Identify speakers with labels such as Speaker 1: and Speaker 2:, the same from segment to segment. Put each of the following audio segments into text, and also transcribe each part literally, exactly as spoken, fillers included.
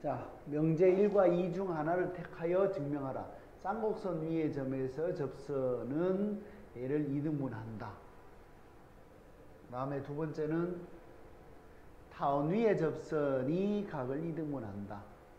Speaker 1: 자, 명제 일과 이 중 하나를 택하여 증명하라. 쌍곡선 위의 점에서 접선은 얘를 이등분한다. 그 다음에 두 번째는 타원 위의 접선이 각을 이등분한다.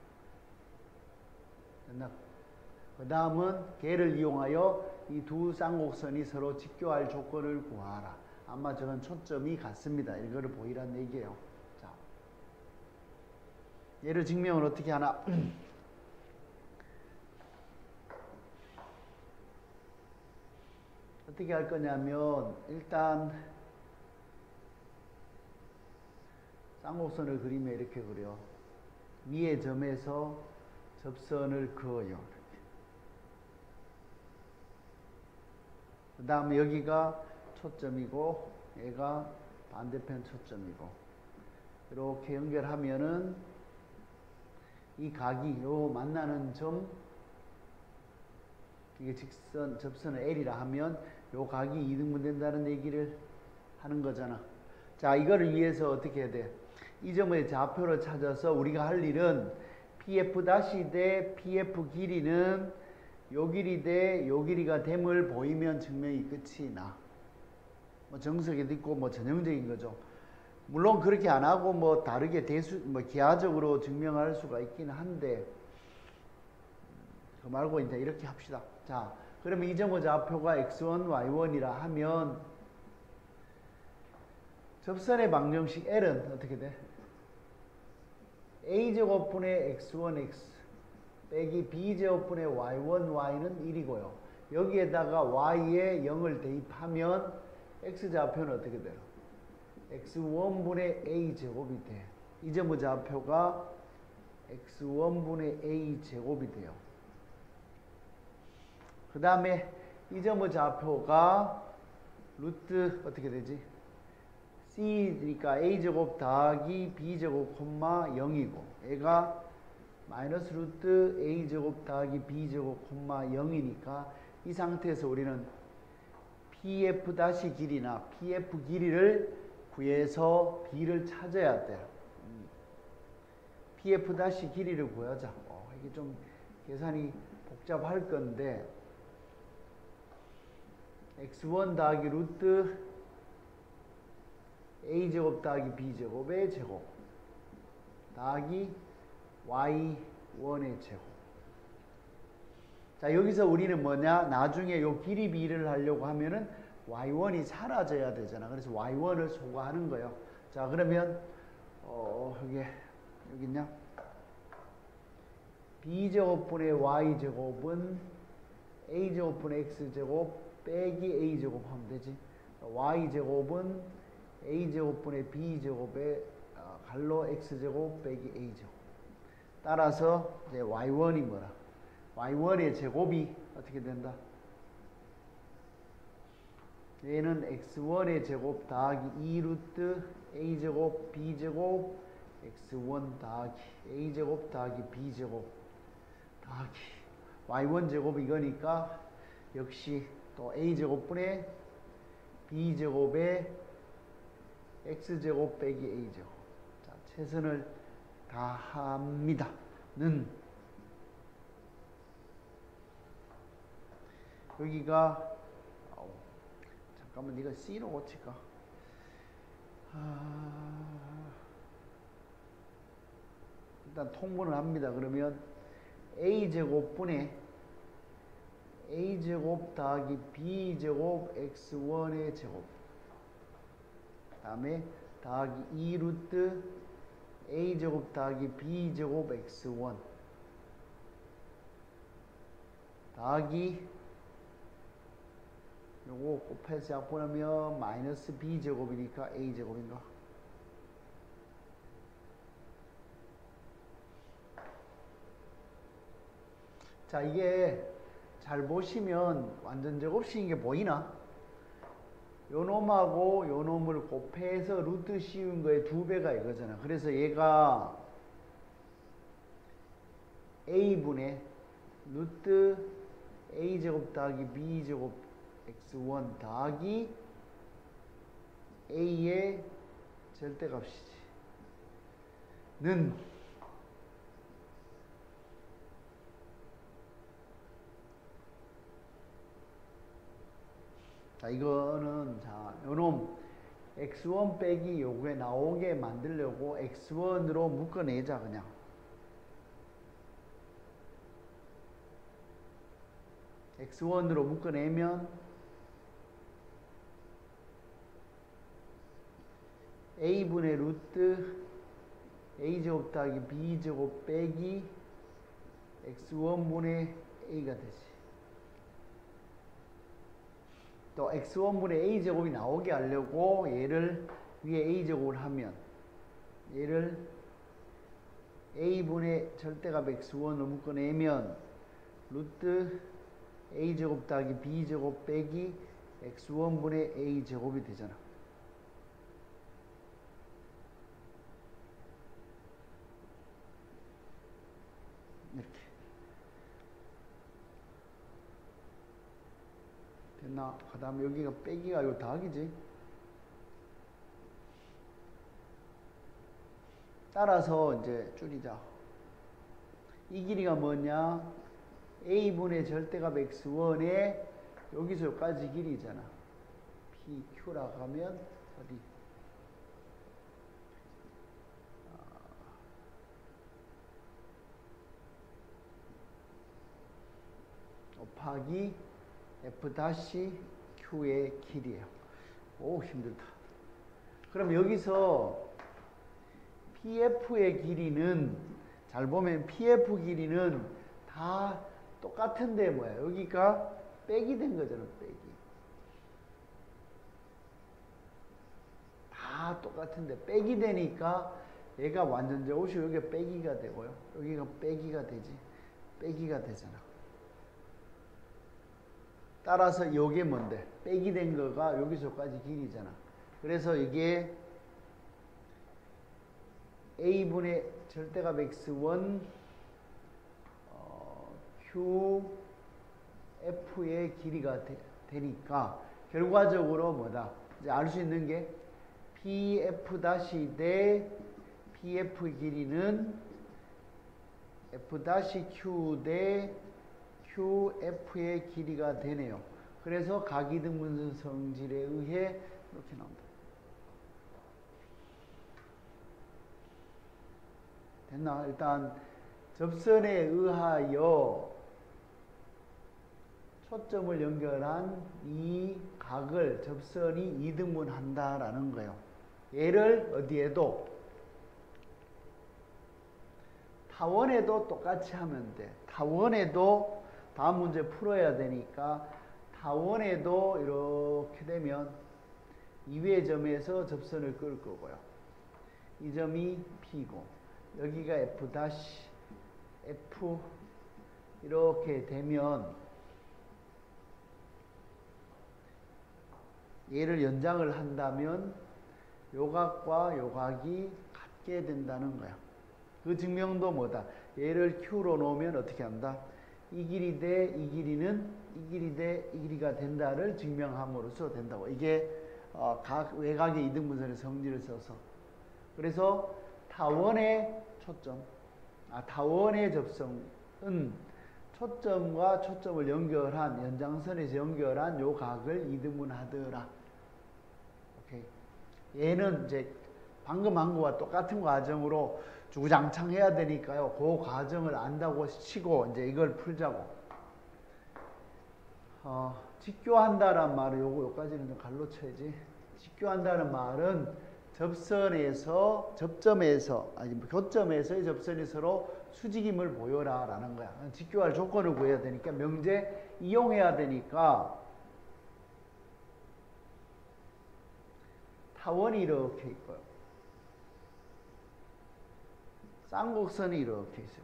Speaker 1: 그 다음은 걔를 이용하여 이 두 쌍곡선이 서로 직교할 조건을 구하라. 아마 저건 초점이 같습니다. 이거를 보이란 얘기예요. 자, 얘를 증명을 어떻게 하나? 어떻게 할 거냐면 일단 쌍곡선을 그리면 이렇게 그려. 위의 점에서 접선을 그어요. 그 다음에 여기가 초점이고 얘가 반대편 초점이고 이렇게 연결하면은 이 각이 요 만나는 점 이게 직선 접선을 L이라 하면 요 각이 이등분 된다는 얘기를 하는 거잖아. 자, 이거를 위해서 어떻게 해야 돼? 이 점의 좌표를 찾아서 우리가 할 일은 피에프 대 피에프 길이는 요 길이 대 요 길이가 됨을 보이면 증명이 끝이 나. 뭐 정석에도 있고 뭐 전형적인 거죠. 물론 그렇게 안 하고 뭐 다르게 대수 뭐 기하적으로 증명할 수가 있긴 한데 그 말고 이제 이렇게 합시다. 자, 그러면 이 점의 좌표가 엑스 원, 와이 원이라 하면 접선의 방정식 L은 어떻게 돼? A제곱분의 엑스 원 엑스 빼기 B제곱분의 와이 원 와이는 일이고요. 여기에다가 Y에 영을 대입하면 X좌표는 어떻게 돼요? 엑스 원분의 A제곱이 돼. 이 점의 좌표가 엑스 원분의 A제곱이 돼요. 그 다음에 이 점의 좌표가 루트 어떻게 되지? C니까 A제곱 더하기 B제곱 콤마 영이고 얘가 마이너스 루트 A제곱 더하기 B제곱 콤마 영이니까 이 상태에서 우리는 피에프 다시 길이나 피에프 길이를 구해서 B를 찾아야 돼요. 피에프 다시 길이를 구하자. 어, 이게 좀 계산이 복잡할 건데 엑스 원 더하기 루트 A제곱 더하기 B제곱의 제곱 더하기 와이 원의 제곱. 자, 여기서 우리는 뭐냐? 나중에 요 길이 비를 하려고 하면은 와이 원이 사라져야 되잖아. 그래서 와이 원을 소거하는 거예요. 자, 그러면 어, 여기 여기 있냐? B제곱분의 Y제곱은 A제곱분의 X제곱 빼기 A제곱 하면 되지. Y제곱은 A제곱분의 B제곱에 갈로 X제곱 빼기 A제곱. 따라서 이제 와이 원이 뭐라? 와이 원의 제곱이 어떻게 된다? 얘는 엑스 원의 제곱 더하기 이 루트 A제곱 B제곱 엑스 원 더하기 A제곱 더하기 B제곱 더하기 와이 원 제곱 이거니까 역시 또 A제곱분의 B제곱에 X제곱 빼기 A제곱. 자, 최선을 다합니다. 는 여기가 아우, 잠깐만 네가 C로 고칠까? 아, 일단 통분을 합니다. 그러면 A제곱분의 A제곱 더하기 B제곱 엑스 원의 제곱 그 다음에 더하기 이 루트 A제곱 더하기 B제곱 엑스 원 더하기 요거 곱해서 약분하면 마이너스 B제곱이니까 A제곱인가? 자, 이게 잘 보시면 완전 제곱식인 게 보이나? 요 놈하고 요 놈을 곱해서 루트 씌운 거의 두 배가 이거잖아. 그래서 얘가 A분의 루트 A제곱 더하기 B제곱 엑스 원 더하기 A의 절대값이지. 는 이거는 자 요놈 엑스 원 빼기 요게 나오게 만들려고 엑스 원으로 묶어내자. 그냥 엑스 원으로 묶어내면 a분의 루트 a제곱 더하기 b제곱 빼기 엑스 원분의 a가 되지. 또 엑스 원분의 a제곱이 나오게 하려고 얘를 위에 a제곱을 하면 얘를 a분의 절대값 엑스 원으로 묶어내면 루트 a제곱 더하기 b제곱 빼기 엑스 원분의 a제곱이 되잖아. 이렇게 됐나? 그 다음에 여기가 빼기가 이거 더하기지. 따라서 이제 줄이자. 이 길이가 뭐냐? a분의 절대값 엑스 원에 여기서 여기까지 길이잖아. pq라고 하면 어디? 곱하기 F-Q의 길이에요. 오, 힘들다. 그럼 여기서 피에프의 길이는, 잘 보면 피에프 길이는 다 똑같은데 뭐야? 여기가 빼기 된 거잖아, 빼기. 다 똑같은데 빼기 되니까 얘가 완전 제곱이고 여기가 빼기가 되고요. 여기가 빼기가 되지. 빼기가 되잖아. 따라서 이게 뭔데? 빼기 된 거가 여기서까지 길이잖아. 그래서 이게 a분의 절대값 엑스 원 어, qf의 길이가 되, 되니까 결과적으로 뭐다? 이제 알 수 있는 게 pf 대 pf의 길이는 f-q 대 qf의 길이가 되네요. 그래서 각이등분 성질에 의해 이렇게 나온다. 됐나? 일단 접선에 의하여 초점을 연결한 이 각을 접선이 이등분한다라는 거예요. 얘를 어디에도 타원에도 똑같이 하면 돼. 타원에도 다음 문제 풀어야 되니까 타원에도 이렇게 되면 이 위의 점에서 접선을 끌 거고요. 이 점이 P고 여기가 F 다시 F 이렇게 되면 얘를 연장을 한다면 요 각과 요 각이 같게 된다는 거야. 그 증명도 뭐다? 얘를 Q로 놓으면 어떻게 한다? 이 길이 대 이 길이는 이 길이 대 이 길이가 된다를 증명함으로써 된다고. 이게 어, 각 외곽의 이등분선의 성질을 써서. 그래서 타원의 초점, 아 타원의 접선은 초점과 초점을 연결한 연장선에서 연결한 요 각을 이등분하더라. 오케이. 얘는 이제 방금 한 거와 똑같은 과정으로 주구장창 해야 되니까요. 그 과정을 안다고 치고 이제 이걸 풀자고. 어, 직교한다란 말은 요거 요까지는 좀 갈로 쳐야지. 직교한다는 말은 접선에서 접점에서 아니 교점에서의 접선이 서로 수직임을 보여라라는 거야. 직교할 조건을 구해야 되니까 명제 이용해야 되니까 타원이 이렇게 있고요. 쌍곡선이 이렇게 있어요.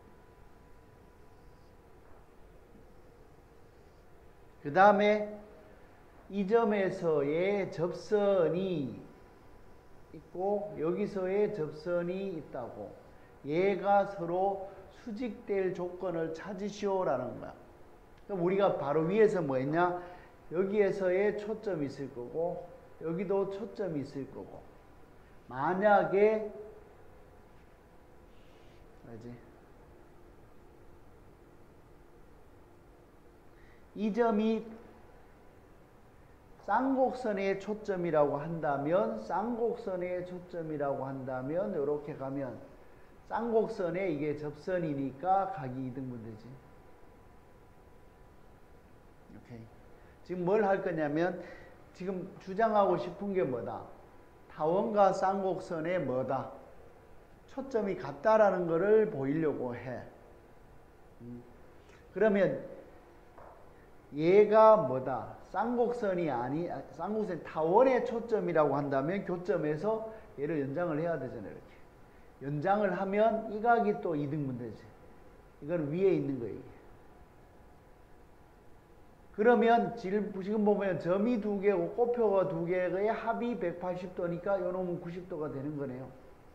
Speaker 1: 그 다음에 이 점에서의 접선이 있고 여기서의 접선이 있다고. 얘가 서로 수직될 조건을 찾으시오라는 거야. 그럼 우리가 바로 위에서 뭐 했냐? 여기에서의 초점이 있을 거고 여기도 초점이 있을 거고 만약에 뭐지? 이 점이 쌍곡선의 초점이라고 한다면 쌍곡선의 초점이라고 한다면 이렇게 가면 쌍곡선에 이게 접선이니까 각이 이등분 되지. 오케이. 지금 뭘 할 거냐면 지금 주장하고 싶은 게 뭐다? 타원과 쌍곡선의 뭐다? 초점이 같다라는 것을 보이려고 해. 음. 그러면 얘가 뭐다? 쌍곡선이 아니, 쌍곡선 타원의 초점이라고 한다면 교점에서 얘를 연장을 해야 되잖아요. 이렇게. 연장을 하면 이 각이 또 이등분 되지. 이건 위에 있는 거예요. 그러면 지금 보면 점이 두 개고 꽃표가 두 개의 합이 백팔십 도니까 요놈은 구십 도가 되는 거네요.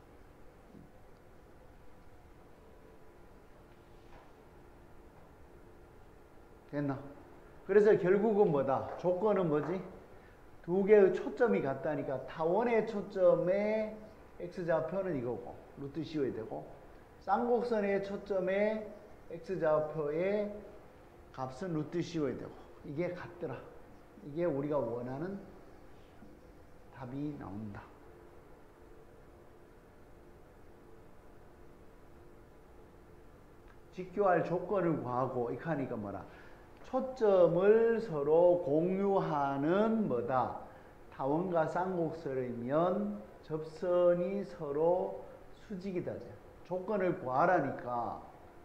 Speaker 1: 됐나? 그래서 결국은 뭐다? 조건은 뭐지? 두 개의 초점이 같다니까 타원의 초점의 x좌표는 이거고 루트 씌워야 되고 쌍곡선의 초점의 x좌표의 값은 루트 씌워야 되고 이게 같더라. 이게 우리가 원하는 답이 나온다. 직교할 조건을 구하고 이렇게 하니까 뭐라? 초점을 서로 공유하는 뭐다? 타원과 쌍곡선이면 접선이 서로 수직이다. 조건을 구하라니까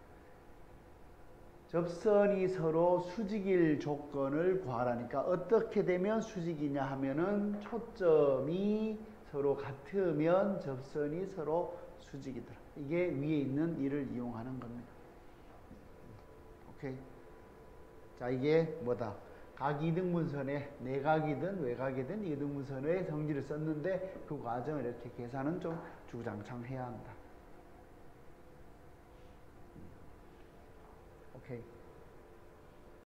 Speaker 1: 접선이 서로 수직일 조건을 구하라니까 어떻게 되면 수직이냐 하면은 초점이 서로 같으면 접선이 서로 수직이더라. 이게 위에 있는 이를 이용하는 겁니다. 오케이. 자, 이게 뭐다? 각 이등분선에 내각이든 외각이든 이등분선의 성질을 썼는데 그 과정을 이렇게 계산은 좀 주구장창 해야 한다. 오케이.